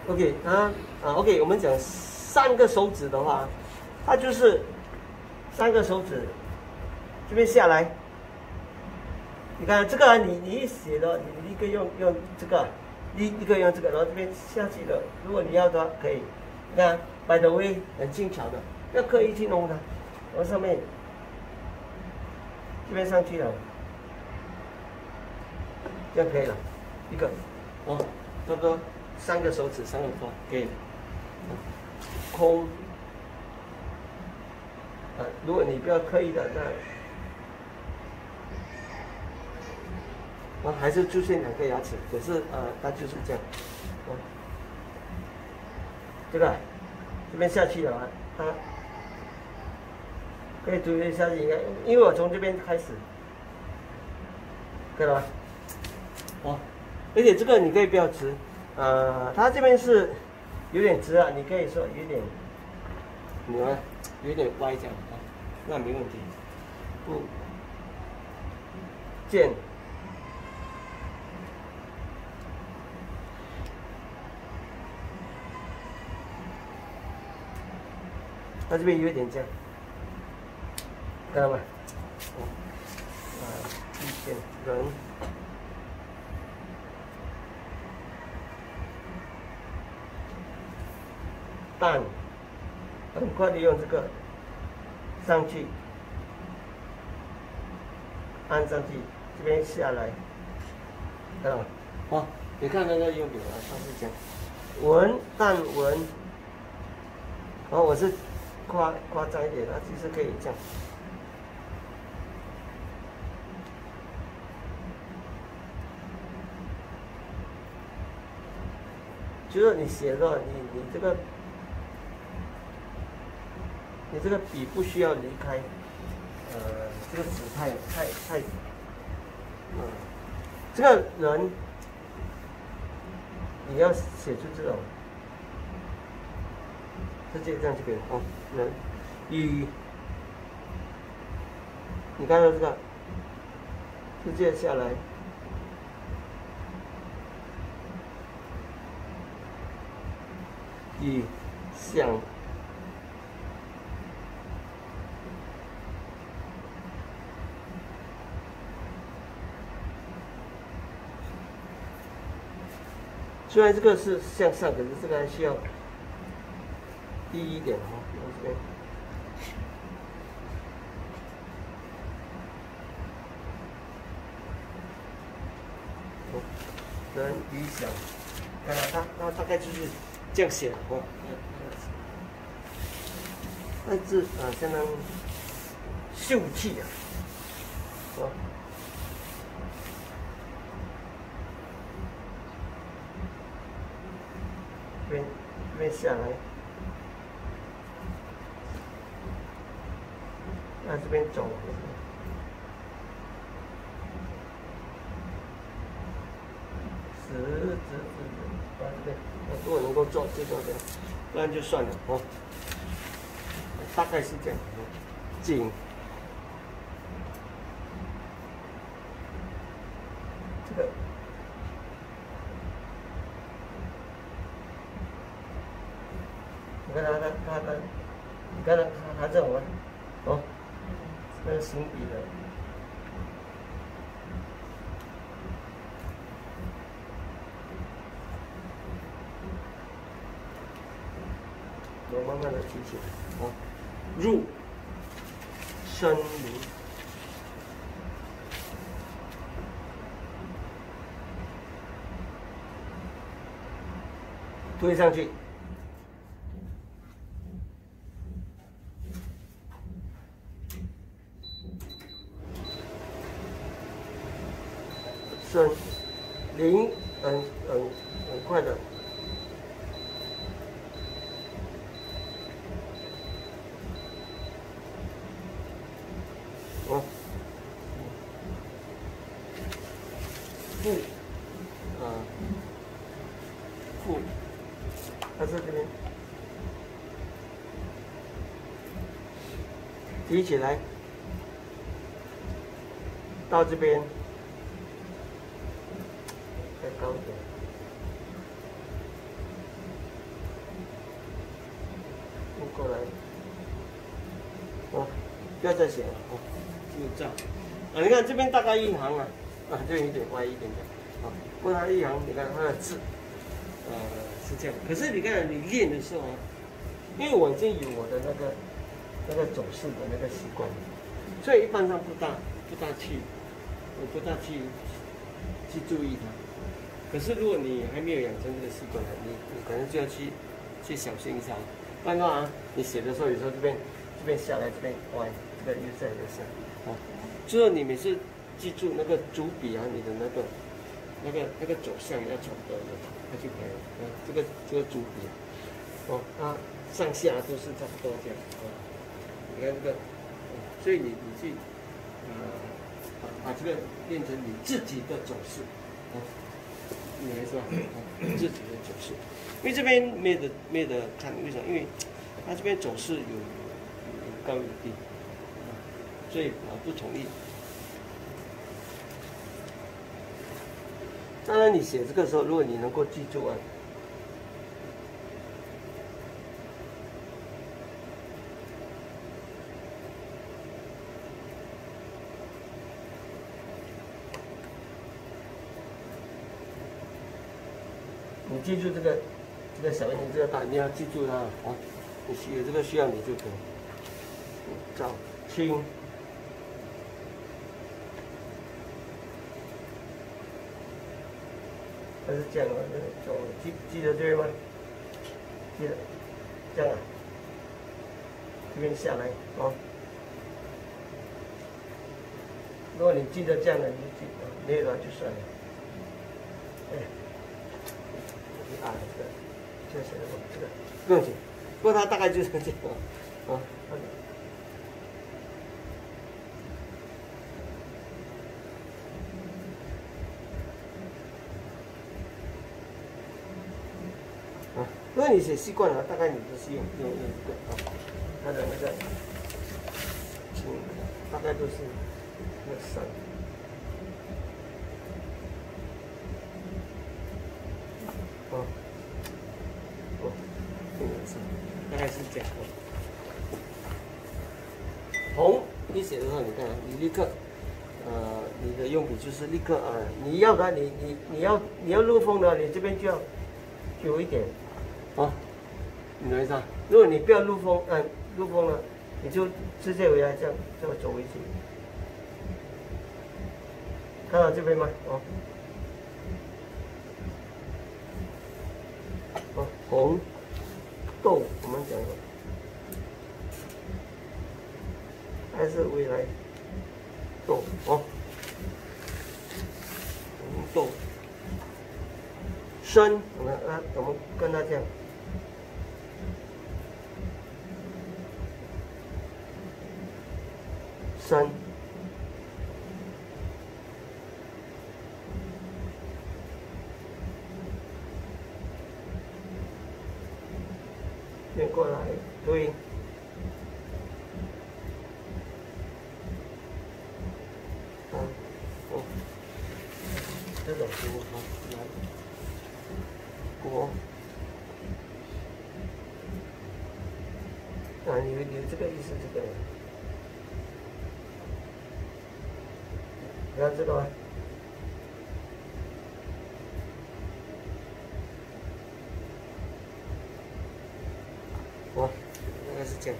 OK ，OK， 我们讲3个手指的话，它就是3个手指这边下来。你看这个你一写的，你一个用这个，一个用这个，然后这边下去了。如果你要的话，可以。你看 ，by the way， 很轻巧的，要刻意去弄它，往上面这边上去了，这样可以了。一个，哦，差不多3个手指3个头，可以。空，如果你不要刻意的，那还是出现2颗牙齿，可是它就是这样。这个这边下去了啊，它可以逐渐下去，应该，因为我从这边开始，可以了吧？哦，而且这个你可以不要直，它这边是有点直啊，你可以说有点，你看有点歪这样啊，那没问题。不，键。它这边有一点这样，看到吗？一点人，但很快的用这个上去，按上去，这边下来，看到吗？哦，你看那个右边啊，它是这样，文但文，然后我是夸张一点，它其实可以这样。就是你写的，你这个笔不需要离开，这个纸太，这个人你要写出这种，直接这样就可以了。哦，人与，你看到这个，直接下来。与想，虽然这个是向上，可是这个还需要低一点哦。这边，人与想，看到它大概就是这样写哦。那字相当秀气啊，这边下来，那这边走，这边，如果能够做就做这样，不然就算了哦。大概是这样，紧，这个，你看你看它这种啊，哦，那个行笔的，我慢慢的提起来，哦。入森林，推上去，森林很快的。腹，它是这边提起来，到这边再高一点， 过来，哦，不要再写了，哦，就这样。啊，你看这边大概一行啊，这边有点歪一点点，啊，过它一行，你看它的字，是这样。可是你看你练的时候啊，因为我已经有我的那个走势的那个习惯，所以一般上不大去注意它。可是如果你还没有养成这个习惯，你可能就要去小心一下。不然的话，你写的时候有时候这边下来，这边歪，这个又在又上，啊，就是你每次记住那个主笔啊，你的那个走向要差不多的，它就可以了。啊，这个主笔，哦，它上下都是差不多这样，啊，你看这个，所以你去把这个变成你自己的走势，啊，明白是吧？自己的走势，因为这边没得看，为什么？因为它这边走势有高有低，所以不同意。当然，你写这个时候，如果你能够记住啊，你记住这个小问题，这个大，你要记住它啊。你有这个需要，你就可以找清。它是这样的，走记得这边吗？记得这样啊，这边下来哦。如果你记得这样的，你就记啊，没有的就算了。哎，这个写的这个不用紧，不过它大概就是这样啊。如果你写习惯了，大概你就是用这个啊，它的那个大概都是那3。大概是这样。红，你写的时候，你看，你立刻，你的用笔就是立刻你要的，你要入锋的，你这边就要久一点，啊，你明白吗？如果你不要入锋了，你就直接回来这样走回去，看到这边吗？红豆我们讲过，还是未来豆红豆生，我们跟他讲，生。变过来，对，这种图好，来，国，你这个意思这个，你看这个吗？大概是这样。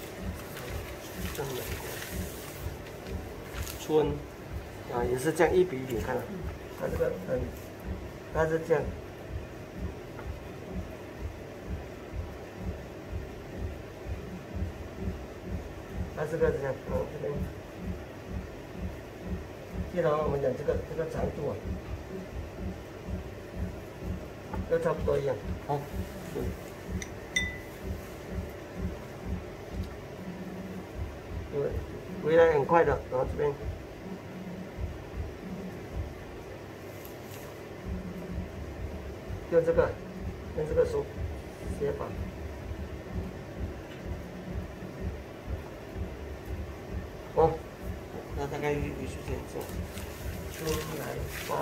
春也是这样一笔一笔看，它这个它是这样。它这个是这样，这边。记得我们讲这个长度啊，都差不多一样。好，回来很快的，然后这边用这个手写法，那大概语速这样做，出来吧，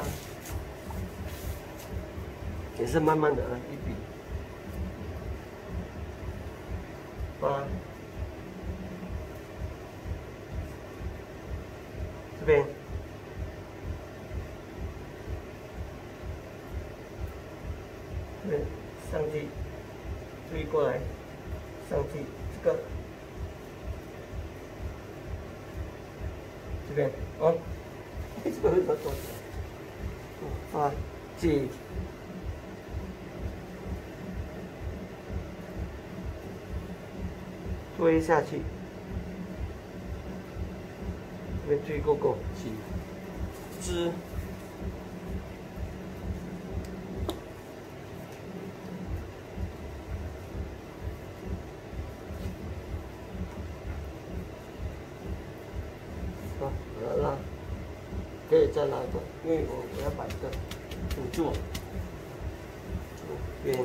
也是慢慢的一笔， 发，这边。 对，上去，推过来，上去，这个，这边，哦，这个会怎么做？发，起，推下去，这边推过，起，支。 拉，可以再拉一个，因为我要把这个堵住，边，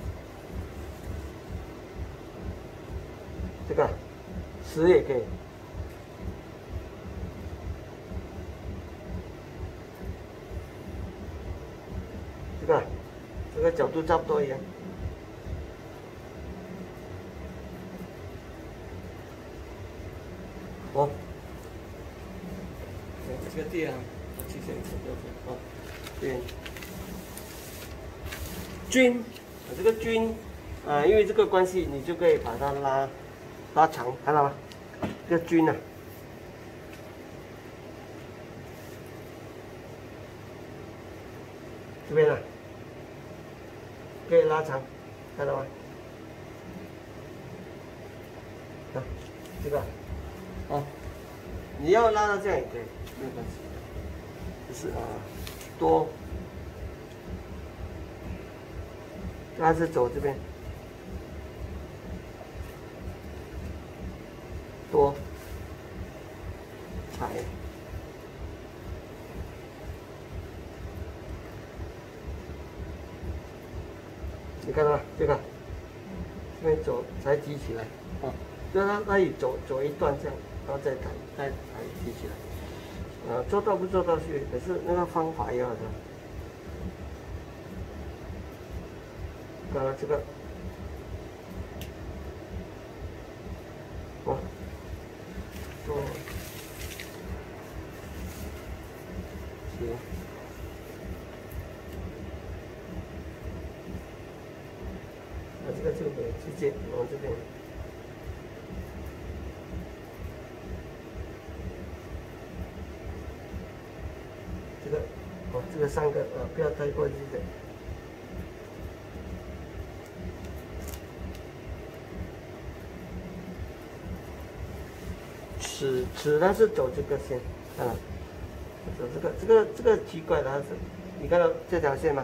这个10也可以，这个角度差不多一样。 哦，这个地啊，我之前做过哦，对，均，这个均，因为这个关系，你就可以把它拉长，看到吗？这个均啊，这边啊，可以拉长，看到吗？啊，这个。 哦，你要拉到这样也可以，没有关系，就是多，它是走这边，多，踩，你看到吗？这个，这边走才提起来，啊，就它可以走一段这样。 然后再提起来，做到不做到去，可是那个方法要的。刚刚这个，哦，做，行，这个就可以直接往这边。 这个，哦，这个3个，不要太过激的。尺它是走这个线，走这个奇怪的，它是，你看到这条线吗？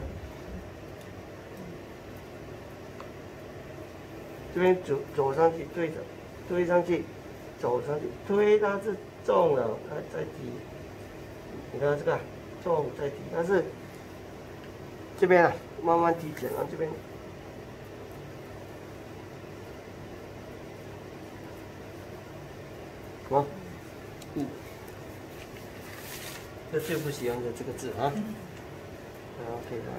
这边走上去，推上去，走上去，推它是重了，它再提。你看这个。 重再提，但是这边啊，慢慢提起来，然后这边，好，这最不喜欢的这个字啊，OK 的，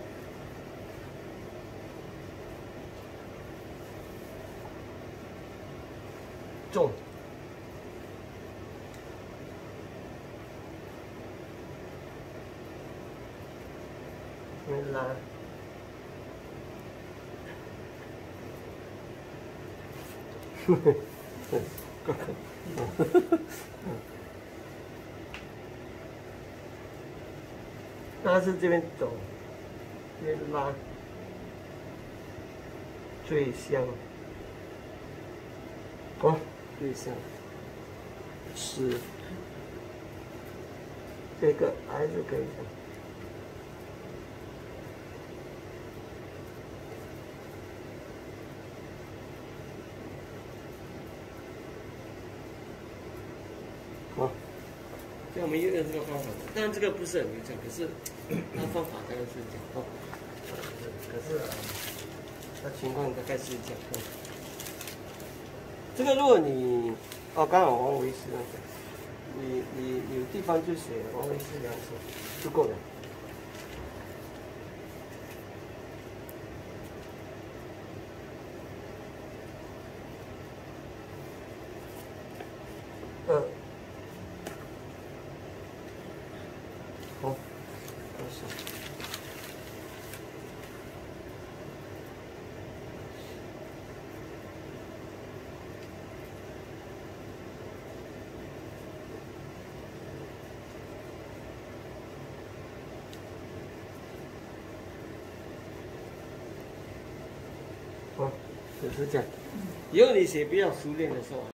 重。 拉，它是这边走，这边拉，最香，哦，最香，是这个还是可以的。 好，所以我们用这个方法，当然这个不是很流畅，可是它方法大概是这样哦。可是它情况大概是这样。这个如果你刚好王维诗那个，你有地方就写王维诗2首就够了。 就是这样。以后你写比较熟练的时候。